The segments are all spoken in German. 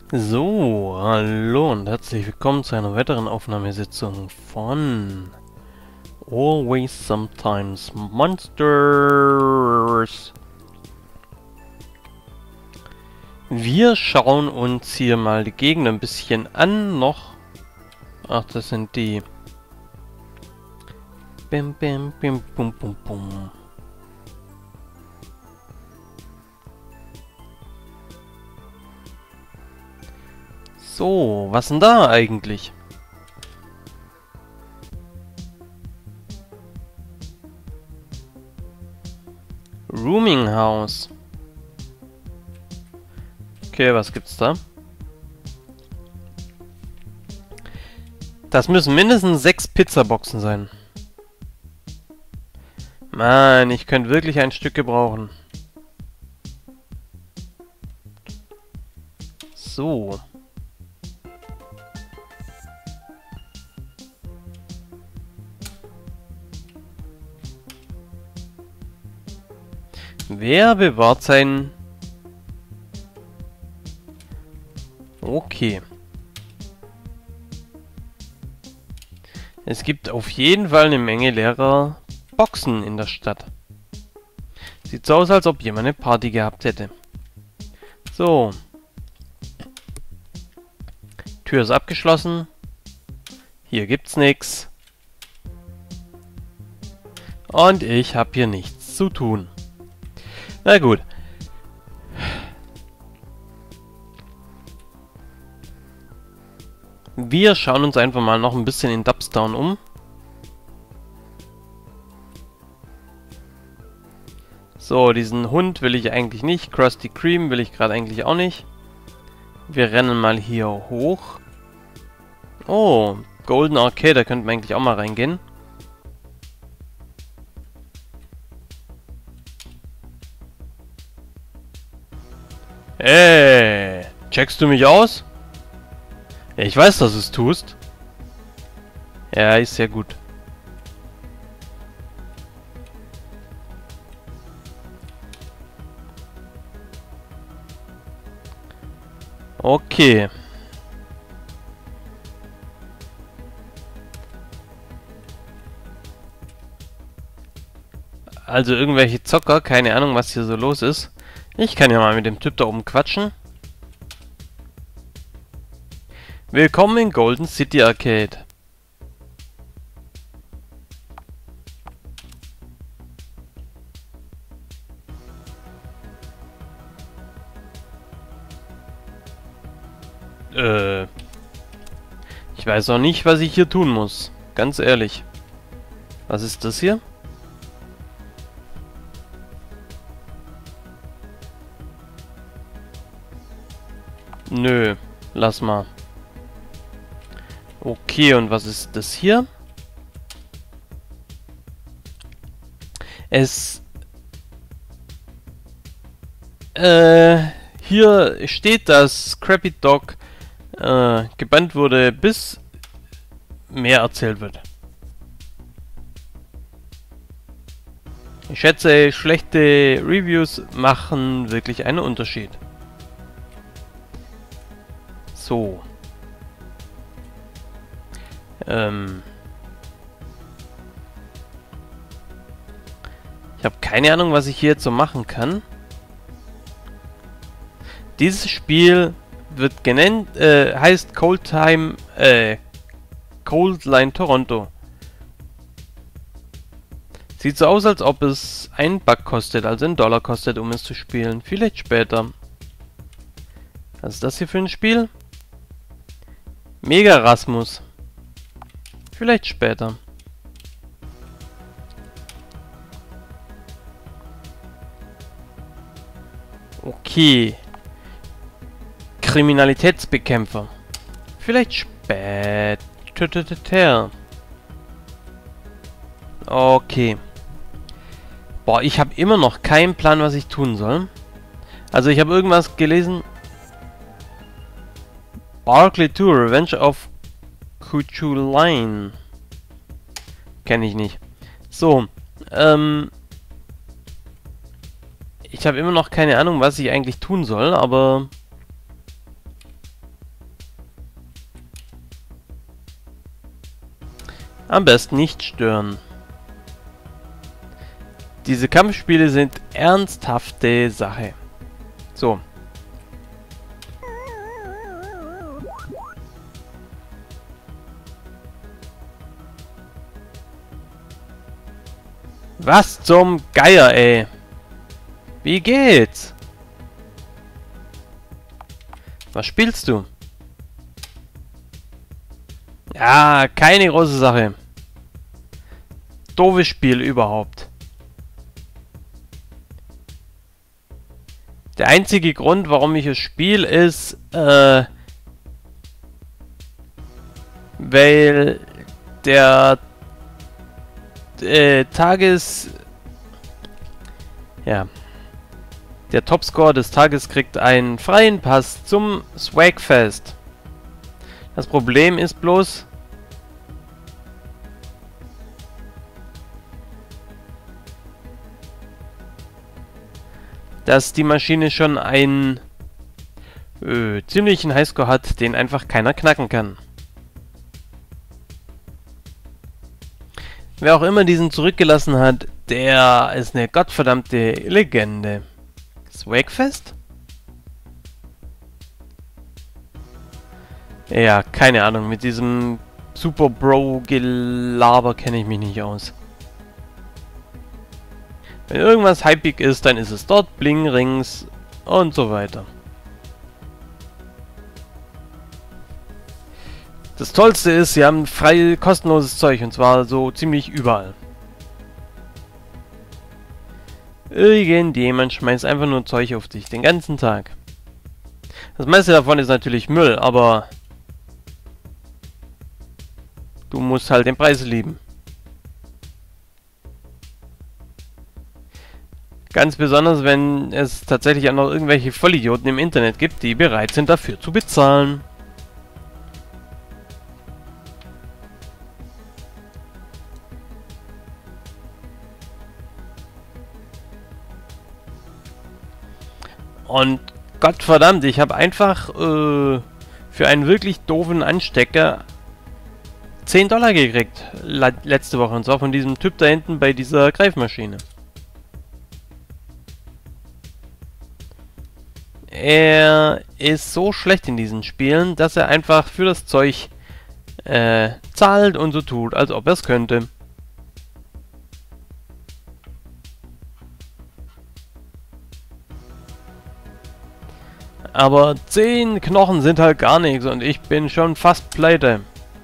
So, hallo und herzlich willkommen zu einer weiteren Aufnahmesitzung von Always Sometimes Monsters. Wir schauen uns hier mal die Gegner ein bisschen an noch. Ach, das sind die. Bim, bim, bim, bum, bum, bum. So, was denn da eigentlich? Rooming House. Okay, was gibt's da? Das müssen mindestens 6 Pizzaboxen sein. Mann, ich könnte wirklich ein Stück gebrauchen. So. Wer bewahrt sein... Okay. Es gibt auf jeden Fall eine Menge leerer Boxen in der Stadt. Sieht so aus, als ob jemand eine Party gehabt hätte. So. Tür ist abgeschlossen. Hier gibt's nichts. Und ich habe hier nichts zu tun. Na gut. Wir schauen uns einfach mal noch ein bisschen in Dubstown um. So, diesen Hund will ich eigentlich nicht. Krusty Kreme will ich gerade eigentlich auch nicht. Wir rennen mal hier hoch. Oh, Golden Arcade, da könnten wir eigentlich auch mal reingehen. Checkst du mich aus? Ja, ich weiß, dass du es tust. Ja, ist sehr gut. Okay. Also irgendwelche Zocker, keine Ahnung, was hier so los ist. Ich kann ja mal mit dem Typ da oben quatschen. Willkommen in Golden City Arcade. Ich weiß auch nicht, was ich hier tun muss. Ganz ehrlich. Was ist das hier? Nö, lass mal. Okay, und was ist das hier? Hier steht, dass Scrappy Dog gebannt wurde, bis mehr erzählt wird. Ich schätze, schlechte Reviews machen wirklich einen Unterschied. So. Ich habe keine Ahnung, was ich hier jetzt so machen kann. Dieses Spiel wird genannt, heißt Cold Line Toronto. Sieht so aus, als ob es einen Buck kostet, also einen Dollar kostet, um es zu spielen. Vielleicht später. Was ist das hier für ein Spiel? Mega Rasmus. Vielleicht später. Okay. Kriminalitätsbekämpfer. Vielleicht später. Okay. Boah, ich habe immer noch keinen Plan, was ich tun soll. Also ich habe irgendwas gelesen. Barkley 2, Revenge of Kuchuline. Kenne ich nicht. So, ich habe immer noch keine Ahnung, was ich eigentlich tun soll, aber Am besten nicht stören. Diese Kampfspiele sind ernsthafte Sache. So. Was zum Geier, ey? Wie geht's? Was spielst du? Ja, keine große Sache. Doofes Spiel überhaupt. Der einzige Grund, warum ich es spiele, ist, weil der der Topscore des Tages kriegt einen freien Pass zum Swagfest. Das Problem ist bloß, dass die Maschine schon einen ziemlichen Highscore hat, den einfach keiner knacken kann. Wer auch immer diesen zurückgelassen hat, der ist eine gottverdammte Legende. Swagfest? Ja, keine Ahnung. Mit diesem Super Bro-Gelaber kenne ich mich nicht aus. Wenn irgendwas hypig ist, dann ist es dort, Bling, Rings und so weiter. Das Tollste ist, sie haben frei kostenloses Zeug und zwar so ziemlich überall. Irgendjemand schmeißt einfach nur Zeug auf dich, den ganzen Tag. Das meiste davon ist natürlich Müll, aber du musst halt den Preis lieben. Ganz besonders, wenn es tatsächlich auch noch irgendwelche Vollidioten im Internet gibt, die bereit sind dafür zu bezahlen. Und Gottverdammt, ich habe einfach für einen wirklich doofen Anstecker 10 Dollar gekriegt letzte Woche. Und zwar von diesem Typ da hinten bei dieser Greifmaschine. Er ist so schlecht in diesen Spielen, dass er einfach für das Zeug zahlt und so tut, als ob er es könnte. Aber 10 Knochen sind halt gar nichts und ich bin schon fast pleite.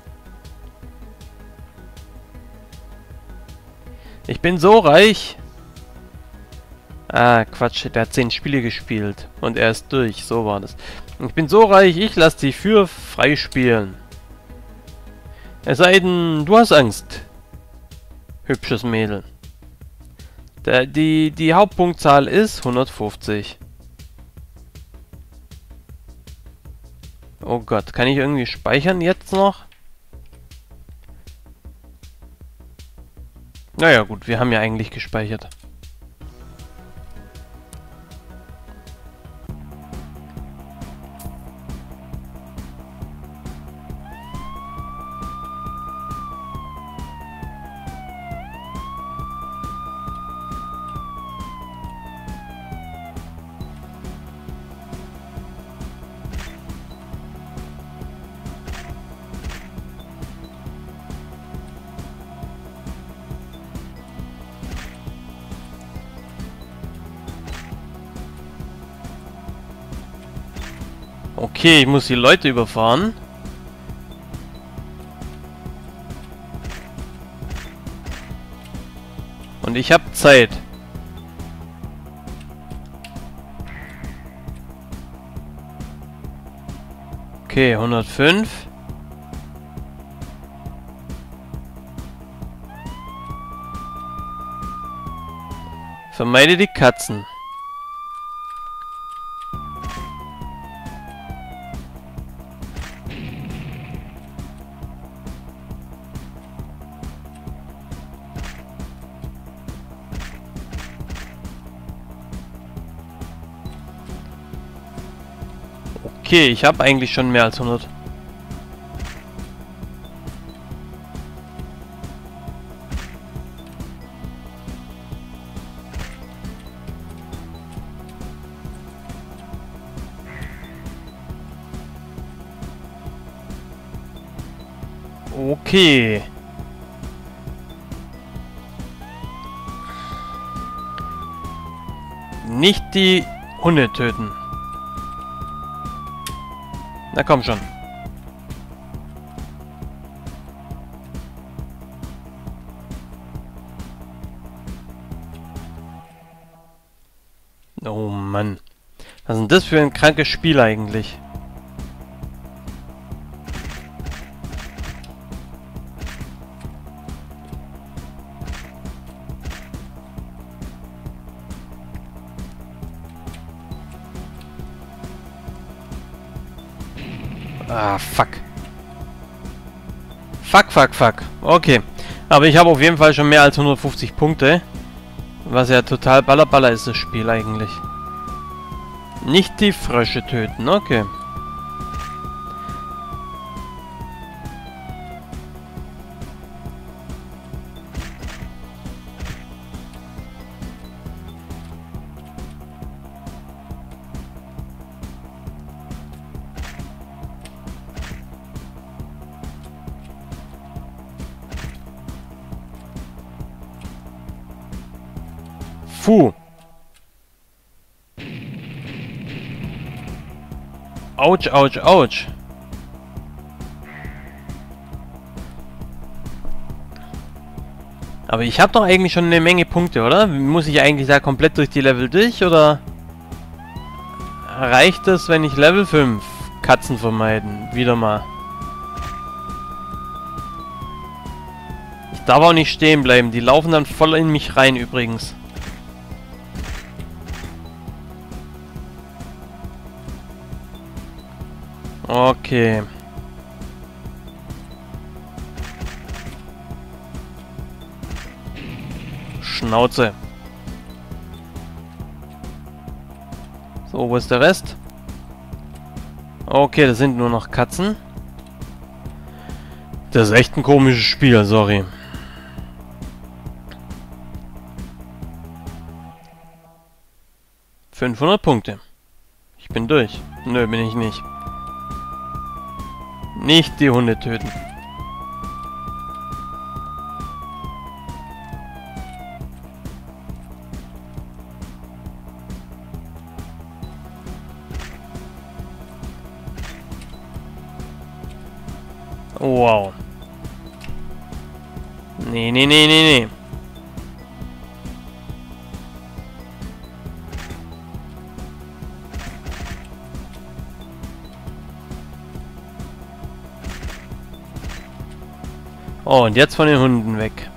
Ich bin so reich. Ah, Quatsch, der hat 10 Spiele gespielt und er ist durch, so war das. Ich bin so reich, ich lasse dich für frei spielen. Es sei denn, du hast Angst. Hübsches Mädel. Die Hauptpunktzahl ist 150. Oh Gott, kann ich irgendwie speichern jetzt noch? Naja gut, wir haben ja eigentlich gespeichert. Okay, ich muss die Leute überfahren. Und ich habe Zeit. Okay, 105. Vermeide die Katzen. Okay, ich habe eigentlich schon mehr als 100. Okay. Nicht die Hunde töten. Na komm schon. Oh Mann. Was ist denn das für ein krankes Spiel eigentlich? Ah, fuck. Fuck. Okay. Aber ich habe auf jeden Fall schon mehr als 150 Punkte. Was ja total ballerballer ist, das Spiel eigentlich. Nicht die Frösche töten, okay. Puh. Autsch, ouch, ouch. Aber ich habe doch eigentlich schon eine Menge Punkte, oder? Muss ich eigentlich da komplett durch die Level durch, oder reicht es, wenn ich Level 5 Katzen vermeiden? Wieder mal. Ich darf auch nicht stehen bleiben. Die laufen dann voll in mich rein übrigens. Okay. Schnauze. So, wo ist der Rest? Okay, das sind nur noch Katzen. Das ist echt ein komisches Spiel, sorry. $500 Punkte. Ich bin durch. Nö, bin ich nicht. Nicht die Hunde töten. Wow. Nee. Oh, und jetzt von den Hunden weg.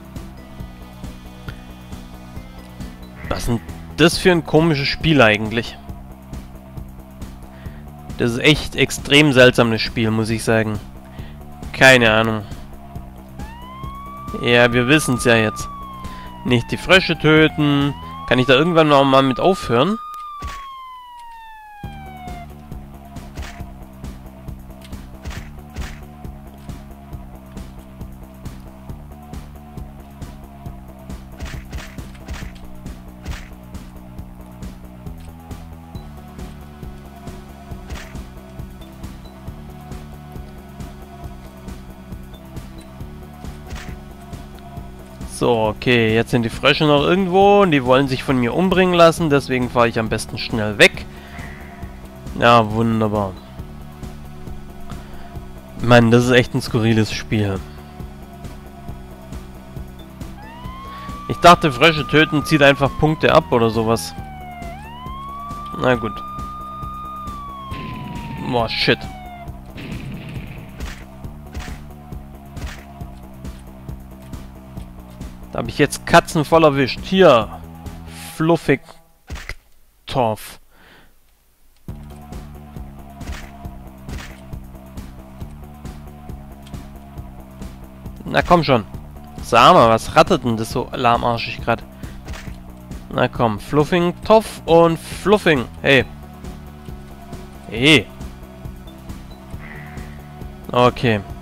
Was ist denn das für ein komisches Spiel eigentlich? Das ist echt extrem seltsames Spiel, muss ich sagen. Keine Ahnung. Ja, wir wissen es ja jetzt. Nicht die Frösche töten. Kann ich da irgendwann noch mal mit aufhören? So, okay, jetzt sind die Frösche noch irgendwo und die wollen sich von mir umbringen lassen, deswegen fahre ich am besten schnell weg. Ja, wunderbar. Mann, das ist echt ein skurriles Spiel. Ich dachte, Frösche töten zieht einfach Punkte ab oder sowas. Na gut. Boah, shit. Da habe ich jetzt Katzen voll erwischt. Hier. Fluffig. Torf. Na komm schon. Sag mal, was rattert denn das so lahmarschig gerade? Na komm. Fluffing, Toff und Fluffing. Hey. Hey. Okay.